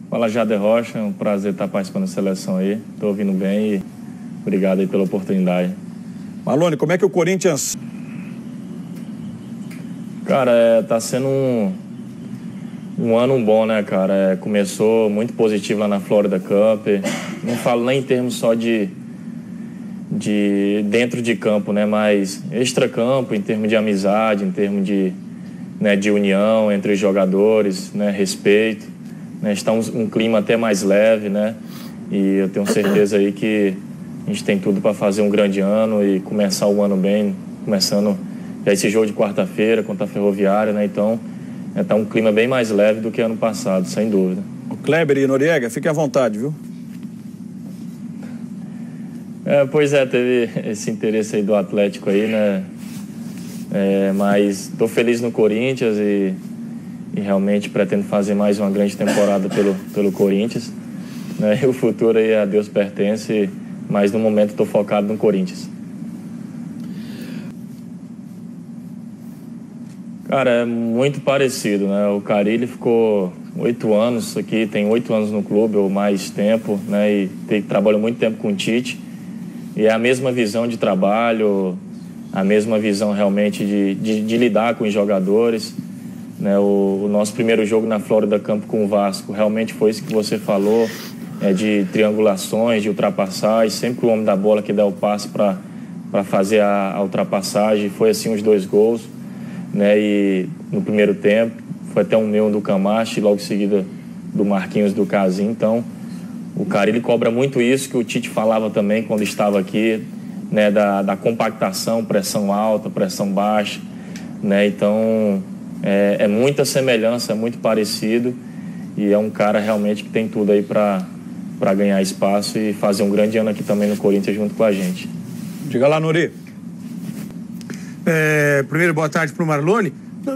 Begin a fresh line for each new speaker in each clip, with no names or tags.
Fala, Jader Rocha, é um prazer estar participando da seleção aí. Estou ouvindo bem e obrigado aí pela oportunidade.
Malone, como é que o Corinthians...
Cara, tá sendo um ano bom, né, cara? Começou muito positivo lá na Florida Cup. Não falo nem em termos só de dentro de campo, né? Mas extra-campo, em termos de amizade, em termos de união entre os jogadores, né? Respeito. Né? Está um clima até mais leve, né? E eu tenho certeza aí que a gente tem tudo para fazer um grande ano e começar o ano bem, começando já esse jogo de quarta-feira contra a Ferroviária, né? Então, tá um clima bem mais leve do que ano passado, sem dúvida.
O Kleber e Noriega, fiquem à vontade, viu?
Pois é, teve esse interesse aí do Atlético aí, né? Mas estou feliz no Corinthians e realmente pretendo fazer mais uma grande temporada pelo Corinthians, né? E o futuro aí a Deus pertence, mas no momento estou focado no Corinthians. Cara, é muito parecido, né? O Carille ficou 8 anos aqui, tem 8 anos no clube ou mais tempo, né? E trabalhou muito tempo com o Tite. E é a mesma visão de trabalho, a mesma visão realmente de lidar com os jogadores. Né? O nosso primeiro jogo na Florida Cup com o Vasco realmente foi isso que você falou, de triangulações, de ultrapassagem, sempre o homem da bola que dá o passe para fazer a ultrapassagem. Foi assim os 2 gols. Né? E no primeiro tempo foi até um meu do Camacho e logo em seguida do Marquinhos do Casim. Então o Carille cobra muito isso que o Tite falava também quando estava aqui, né? Da compactação, pressão alta, pressão baixa, né? Então é muita semelhança, é muito parecido e é um cara realmente que tem tudo aí para ganhar espaço e fazer um grande ano aqui também no Corinthians junto com a gente.
Diga lá, Nori.
Primeiro, boa tarde para o Marlone.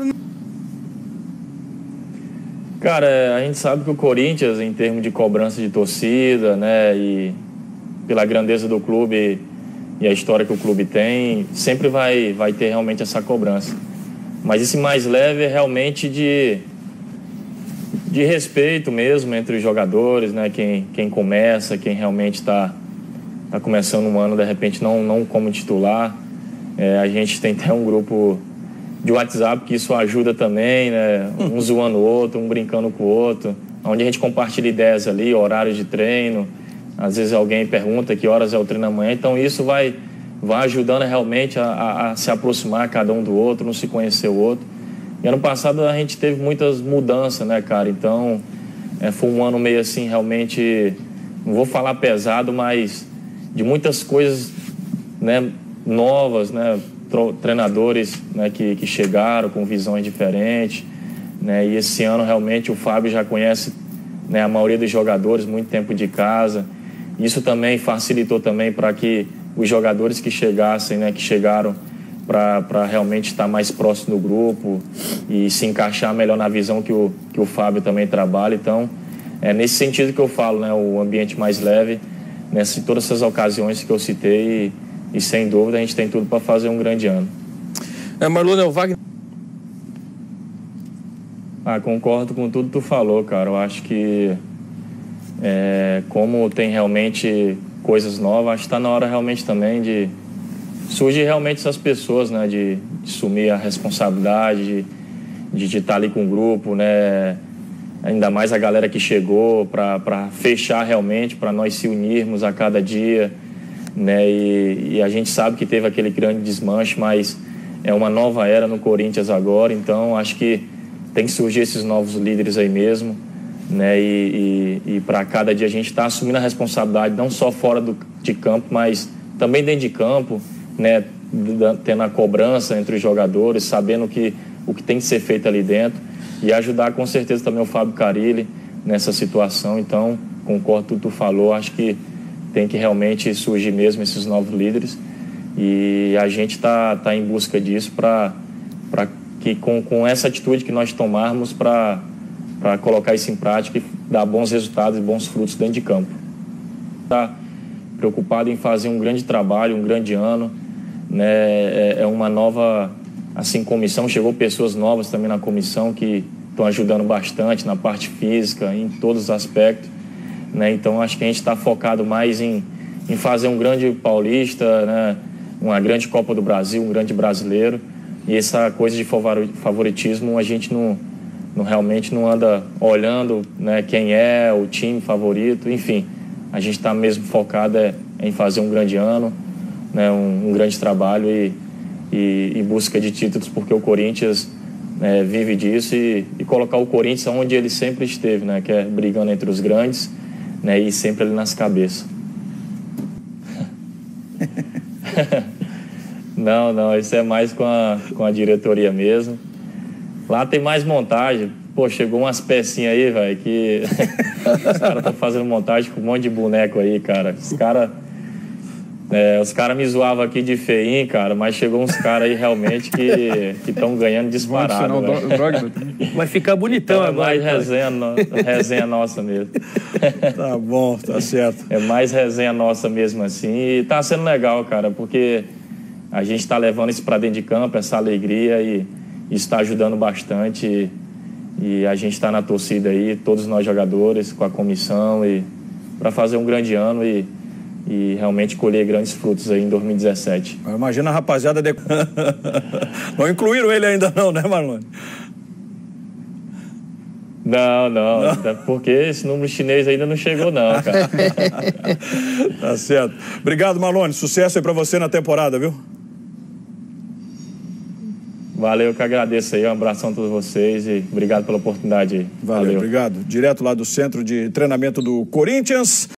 Cara, a gente sabe que o Corinthians, em termos de cobrança de torcida, né, e pela grandeza do clube e a história que o clube tem, sempre vai ter realmente essa cobrança. Mas esse mais leve é realmente de respeito mesmo entre os jogadores, né, quem começa, quem realmente está começando um ano, de repente não como titular. A gente tem até um grupo de WhatsApp que isso ajuda também, né? Um zoando o outro, um brincando com o outro, onde a gente compartilha ideias ali, horários de treino. Às vezes alguém pergunta que horas é o treino amanhã, então isso vai ajudando realmente a se aproximar cada um do outro, não se conhecer o outro. E ano passado a gente teve muitas mudanças, né, cara? Então foi um ano meio assim, realmente, não vou falar pesado, mas de muitas coisas, né, novas, né? Treinadores, né, que chegaram com visões diferentes, né? E esse ano realmente o Fábio já conhece, né, a maioria dos jogadores, muito tempo de casa. Isso também facilitou também para que os jogadores que chegassem, né, que chegaram para realmente estar mais próximo do grupo e se encaixar melhor na visão que o Fábio também trabalha. Então, é nesse sentido que eu falo, né, o ambiente mais leve, nessas todas essas ocasiões que eu citei. E sem dúvida a gente tem tudo para fazer um grande ano.
Marlone, o Wagner...
Concordo com tudo que tu falou, cara. Eu acho que como tem realmente coisas novas, acho que está na hora realmente também de surgir realmente essas pessoas, né? De assumir a responsabilidade, de estar ali com o grupo, né? Ainda mais a galera que chegou para fechar realmente, para nós se unirmos a cada dia. Né? E a gente sabe que teve aquele grande desmanche, mas é uma nova era no Corinthians agora, então acho que tem que surgir esses novos líderes aí mesmo, né? E para cada dia a gente está assumindo a responsabilidade, não só fora de campo, mas também dentro de campo, né? Tendo a cobrança entre os jogadores, sabendo o que tem que ser feito ali dentro e ajudar com certeza também o Fábio Carille nessa situação. Então concordo com o que tu falou, acho que tem que realmente surgir mesmo esses novos líderes e a gente tá em busca disso para que com essa atitude que nós tomarmos para colocar isso em prática e dar bons resultados e bons frutos dentro de campo. Tá preocupado em fazer um grande trabalho, um grande ano, né? É uma nova assim comissão, chegou pessoas novas também na comissão que estão ajudando bastante na parte física, em todos os aspectos, né? Então acho que a gente está focado mais em fazer um grande paulista, né? Uma grande Copa do Brasil, um grande brasileiro, e essa coisa de favoritismo a gente realmente não anda olhando, né, quem é o time favorito, enfim, a gente está mesmo focado em fazer um grande ano, né, um grande trabalho e busca de títulos, porque o Corinthians vive disso e colocar o Corinthians onde ele sempre esteve, né, que é brigando entre os grandes, né, e sempre ali nas cabeças. Não, isso é mais com a diretoria mesmo. Lá tem mais montagem. Pô, chegou umas pecinhas aí, velho, que os caras estão fazendo montagem com um monte de boneco aí, cara. Os caras me zoavam aqui de feinho, cara, mas chegou uns caras aí realmente que estão ganhando disparado.
Vai ficar bonitão
então,
agora.
É mais resenha nossa mesmo.
Tá bom, tá certo.
É mais resenha nossa mesmo assim. E tá sendo legal, cara, porque a gente tá levando isso pra dentro de campo, essa alegria, e isso tá ajudando bastante. E a gente tá na torcida aí, todos nós jogadores, com a comissão, e para fazer um grande ano e realmente colher grandes frutos aí em 2017.
Imagina a rapaziada... Não incluíram ele ainda não, né, Marlone?
Não, até porque esse número chinês ainda não chegou não, cara.
Tá certo. Obrigado, Marlone. Sucesso aí pra você na temporada, viu?
Valeu, eu que agradeço aí. Um abração a todos vocês e obrigado pela oportunidade aí.
Valeu. Obrigado. Direto lá do Centro de Treinamento do Corinthians.